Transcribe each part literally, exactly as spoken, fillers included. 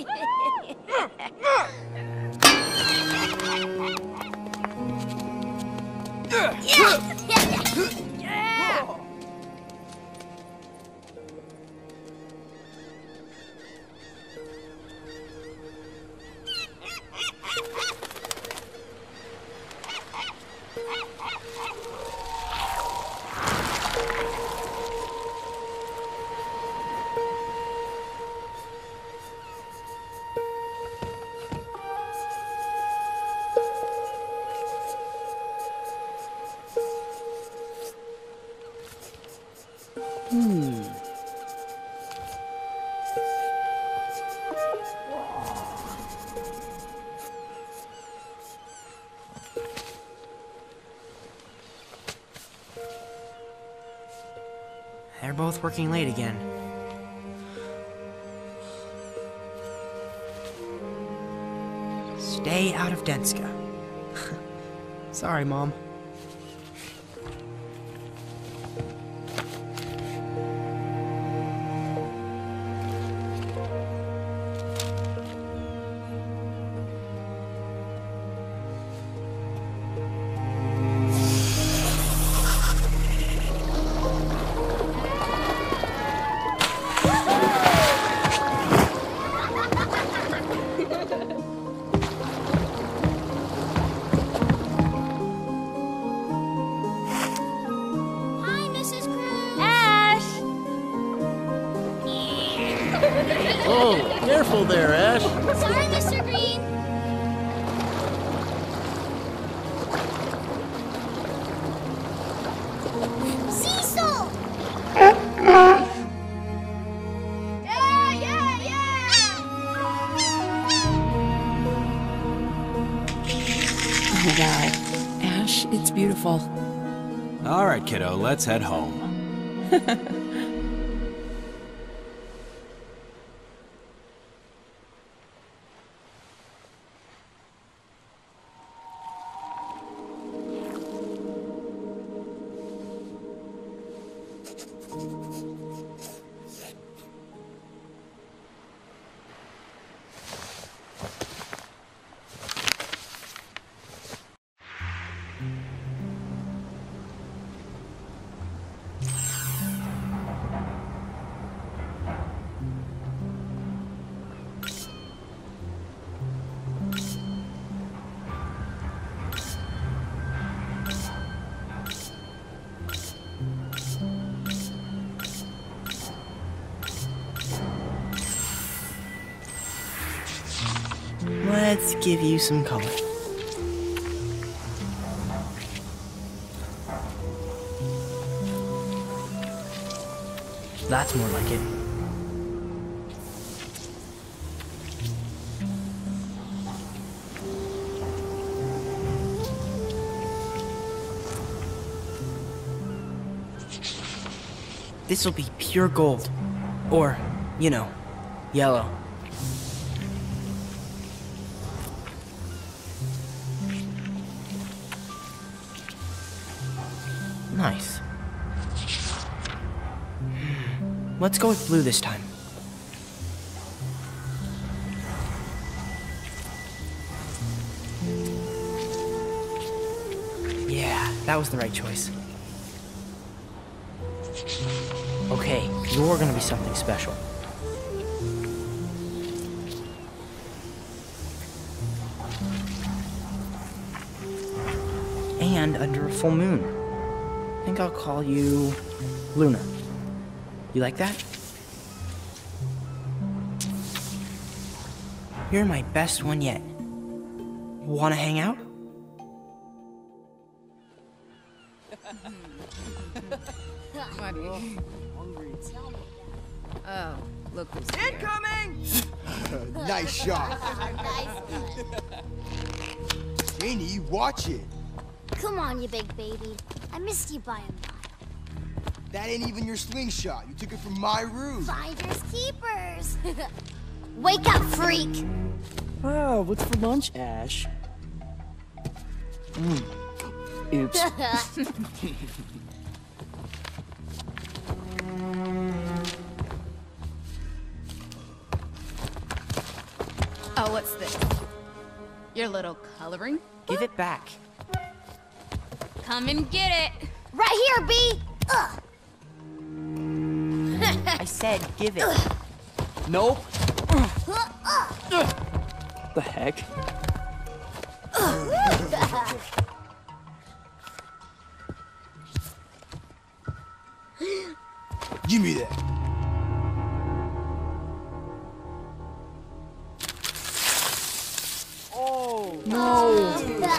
Hmm. They're both working late again. Stay out of Denska. Sorry, Mom. Oh, careful there, Ash. Sorry, Mister Green. Cecil! Yeah, yeah, yeah! Oh, wow. Ash, it's beautiful. All right, kiddo, let's head home. Let's give you some color. That's more like it. This'll be pure gold. Or, you know, yellow. Nice. Let's go with blue this time. Yeah, that was the right choice. Okay, you're gonna be something special. And under a full moon. I think I'll call you Luna. You like that? You're my best one yet. Wanna hang out? Buddy. Oh, look who's here. Incoming! Nice shot. Nice one. Janie, watch it. Come on, you big baby. I missed you by a mile. That ain't even your slingshot. You took it from my room. Finders keepers. Wake up, freak. Wow, what's for lunch, Ash? Mm. Oops. Oh, what's this? Your little coloring? Give it back. Come and get it! Right here, B! Ugh. I said give it. Nope. The heck? Give me that. Oh, no.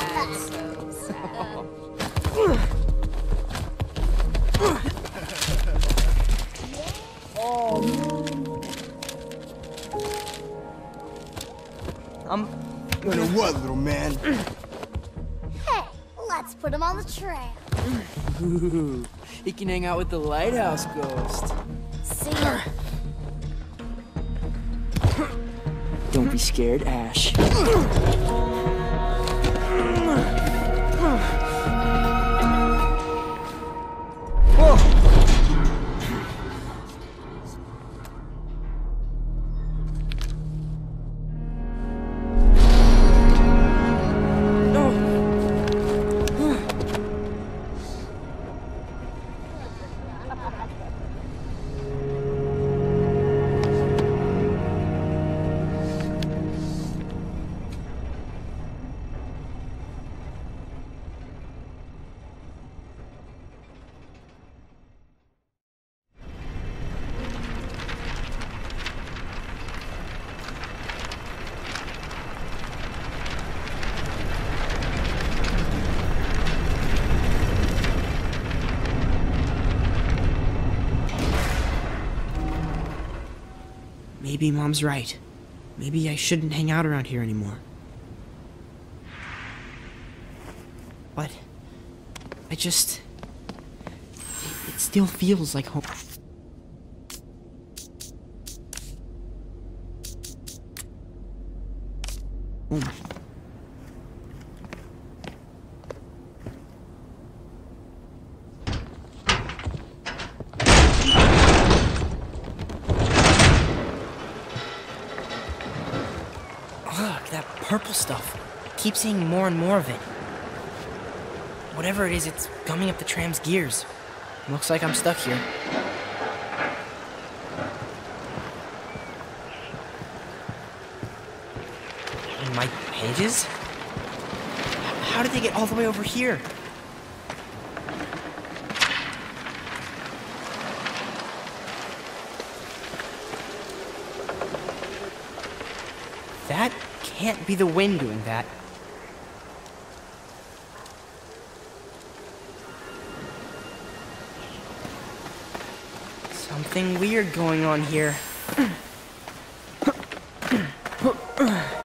I'm Gonna what, little man? Hey, let's put him on the trail. Ooh, he can hang out with the lighthouse ghost. See ya. Don't be scared, Ash. Maybe Mom's right. Maybe I shouldn't hang out around here anymore. But I just... It still feels like home. Home. Look, that purple stuff. Keep seeing more and more of it. Whatever it is, it's gumming up the tram's gears. Looks like I'm stuck here. And my pages? How did they get all the way over here? That can't be the wind doing that. Something weird going on here.